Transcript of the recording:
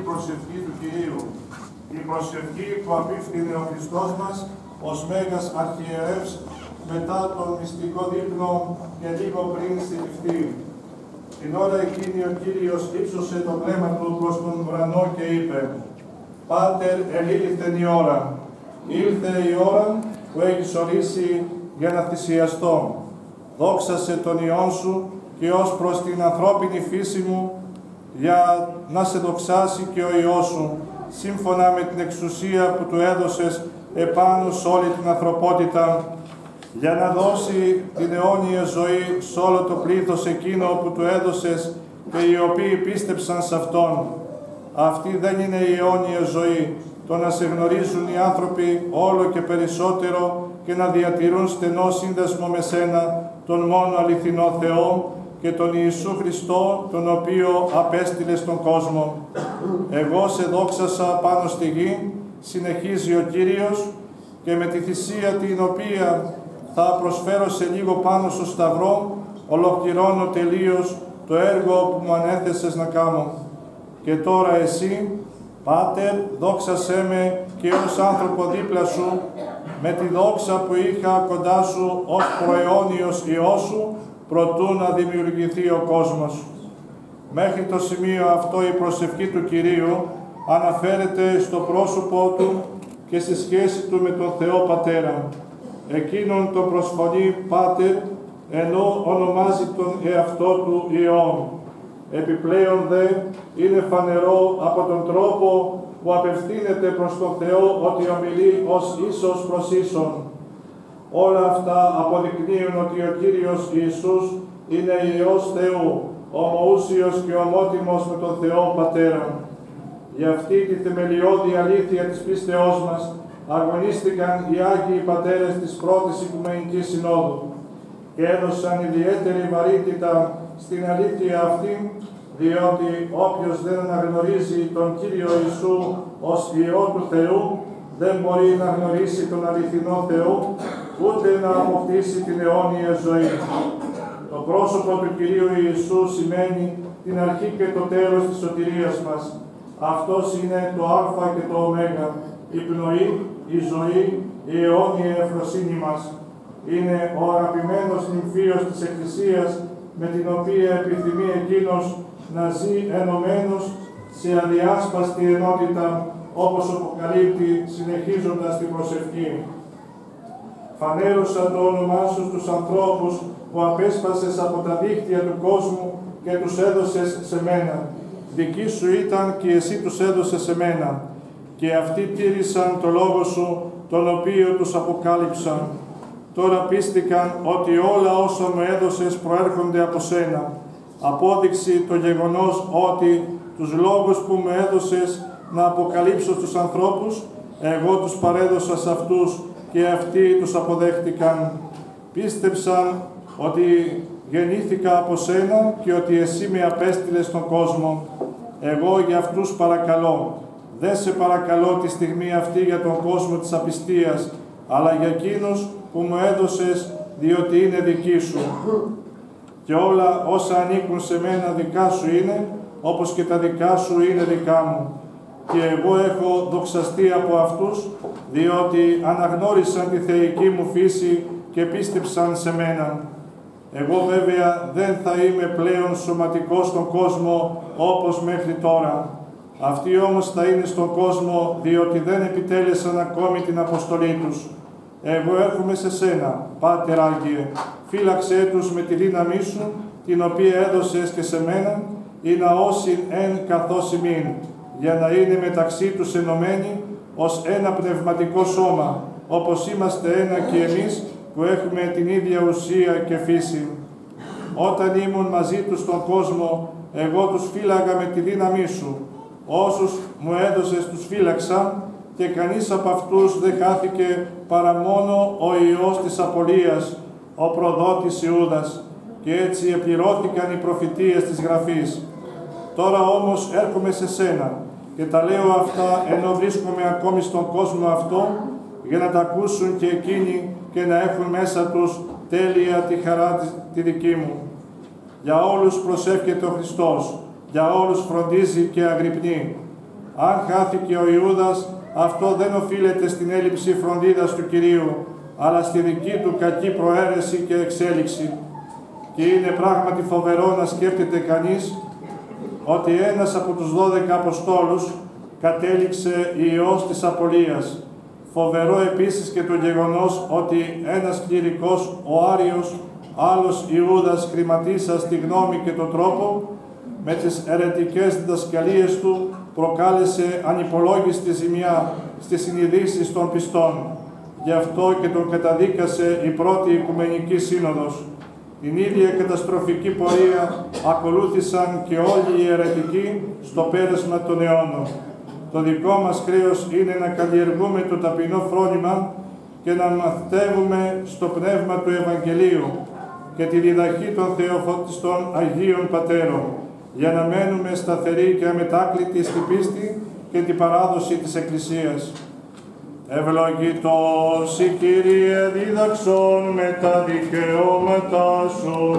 προσευχή του Κυρίου. Η προσευχή που απίφθινε ο Χριστός μας ως Μέγας Αρχιερεύς μετά τον μυστικό δείπνο και λίγο πριν συλληφθεί. Την ώρα εκείνη ο Κύριος ύψωσε το πνεύμα του προς τον ουρανό και είπε: «Πάτερ, ελήλθεν η ώρα. Ήλθε η ώρα που έχεις ορίσει για να θυσιαστώ. Δόξασε τον Υιόν σου και ως προς την ανθρώπινη φύση μου, για να σε δοξάσει και ο Υιός σου, σύμφωνα με την εξουσία που του έδωσες επάνω σε όλη την ανθρωπότητα, για να δώσει την αιώνια ζωή σε όλο το πλήθος εκείνο που του έδωσες και οι οποίοι πίστεψαν σε Αυτόν. Αυτή δεν είναι η αιώνια ζωή, το να σε γνωρίζουν οι άνθρωποι όλο και περισσότερο και να διατηρούν στενό σύνδεσμο με Σένα, τον μόνο αληθινό Θεό, και τον Ιησού Χριστό, τον οποίο απέστειλες στον κόσμο. Εγώ σε δόξασα πάνω στη γη, συνεχίζει ο Κύριος, και με τη θυσία την οποία θα προσφέρω σε λίγο πάνω στο σταυρό, ολοκληρώνω τελείως το έργο που μου ανέθεσες να κάνω. Και τώρα εσύ, Πάτερ, δόξασέ με και ως άνθρωπο δίπλα σου, με τη δόξα που είχα κοντά σου ως προαιώνιος Υιός σου, προτού να δημιουργηθεί ο κόσμος. Μέχρι το σημείο αυτό η προσευχή του Κυρίου αναφέρεται στο πρόσωπό Του και στη σχέση Του με τον Θεό Πατέρα. Εκείνον τον προσφωνεί Πάτερ, ενώ ονομάζει τον εαυτό Του Υιόν. Επιπλέον δε είναι φανερό από τον τρόπο που απευθύνεται προς τον Θεό ότι ομιλεί ως ίσος προς ίσον. Όλα αυτά αποδεικνύουν ότι ο Κύριος Ιησούς είναι Υιός Θεού, ομοούσιος και ομότιμος με τον Θεό Πατέρα. Για αυτή τη θεμελιώδη αλήθεια της πίστεώς μας αγωνίστηκαν οι Άγιοι Πατέρες της πρώτης Οικουμενικής Συνόδου και έδωσαν ιδιαίτερη βαρύτητα στην αλήθεια αυτή, διότι όποιος δεν αναγνωρίζει τον Κύριο Ιησού ως Υιό του Θεού δεν μπορεί να γνωρίσει τον αληθινό Θεό, ούτε να αποκτήσει την αιώνια ζωή. Το πρόσωπο του Κυρίου Ιησού σημαίνει την αρχή και το τέλος της σωτηρίας μας. Αυτός είναι το Α και το Ω, η πνοή, η ζωή, η αιώνια ευφροσύνη μας. Είναι ο αγαπημένος νυμφίος της Εκκλησίας, με την οποία επιθυμεί εκείνος να ζει ενωμένος σε αδιάσπαστη ενότητα, όπως αποκαλύπτει συνεχίζοντας την προσευχή. Φανέρωσα το όνομά σου στους ανθρώπους που απέσπασες από τα δίχτυα του κόσμου και τους έδωσες σε μένα. Δικοί σου ήταν και εσύ τους έδωσες σε μένα. Και αυτοί τήρησαν το λόγο σου, τον οποίο τους αποκάλυψαν. Τώρα πίστηκαν ότι όλα όσα μου έδωσες προέρχονται από σένα. Απόδειξη το γεγονός ότι τους λόγους που μου έδωσες να αποκαλύψω στους ανθρώπους, εγώ τους παρέδωσα σε αυτούς και αυτοί τους αποδέχτηκαν. Πίστεψαν ότι γεννήθηκα από σένα και ότι εσύ με απέστειλες στον κόσμο. Εγώ για αυτούς παρακαλώ. Δεν σε παρακαλώ τη στιγμή αυτή για τον κόσμο της απιστίας, αλλά για εκείνους που μου έδωσες, διότι είναι δικοί σου. Και όλα όσα ανήκουν σε μένα δικά σου είναι, όπως και τα δικά σου είναι δικά μου. Και εγώ έχω δοξαστεί από αυτούς, διότι αναγνώρισαν τη θεϊκή μου φύση και πίστεψαν σε μένα. Εγώ βέβαια δεν θα είμαι πλέον σωματικός στον κόσμο όπως μέχρι τώρα. Αυτοί όμως θα είναι στον κόσμο, διότι δεν επιτέλεσαν ακόμη την αποστολή τους. Εγώ έρχομαι σε σένα, Πάτερ Άγιε, φύλαξέ τους με τη δύναμή σου, την οποία έδωσες και σε μένα, ή να όσην εν καθώς ημίν, για να είναι μεταξύ τους ενωμένοι ως ένα πνευματικό σώμα, όπως είμαστε ένα και εμείς που έχουμε την ίδια ουσία και φύση. Όταν ήμουν μαζί τους στον κόσμο, εγώ τους φύλαγα με τη δύναμή σου. Όσους μου έδωσες τους φύλαξα και κανείς από αυτούς δεν χάθηκε παρά μόνο ο Υιός της απολίας, ο προδότης Ιούδας, και έτσι επληρώθηκαν οι προφητείες της Γραφής. Τώρα όμως έρχομαι σε σένα και τα λέω αυτά ενώ βρίσκομαι ακόμη στον κόσμο αυτό, για να τα ακούσουν και εκείνοι και να έχουν μέσα τους τέλεια τη χαρά τη δική μου. Για όλους προσεύχεται ο Χριστός, για όλους φροντίζει και αγρυπνεί. Αν χάθηκε ο Ιούδας, αυτό δεν οφείλεται στην έλλειψη φροντίδας του Κυρίου, αλλά στη δική του κακή προαίρεση και εξέλιξη. Και είναι πράγματι φοβερό να σκέφτεται κανείς ότι ένας από τους 12 Αποστόλους κατέληξε ιός της απολίας. Φοβερό επίσης και το γεγονός ότι ένας κληρικός, ο Άριος, άλλος Ιούδας, χρηματίσα στη γνώμη και τον τρόπο, με τις αιρετικές διδασκαλίες του προκάλεσε ανυπολόγιστη ζημιά στις συνειδήσεις των πιστών. Γι' αυτό και τον καταδίκασε η πρώτη Οικουμενική Σύνοδος. Την ίδια καταστροφική πορεία ακολούθησαν και όλοι οι αιρετικοί στο πέρασμα των αιώνων. Το δικό μας χρέος είναι να καλλιεργούμε το ταπεινό φρόνημα και να μαθητεύουμε στο πνεύμα του Ευαγγελίου και τη διδαχή των θεοφωτιστών Αγίων Πατέρων, για να μένουμε σταθεροί και αμετάκλητοι στην πίστη και την παράδοση της Εκκλησίας. Ευλογητός η Κύριε δίδαξον με τα δικαιώματά σου.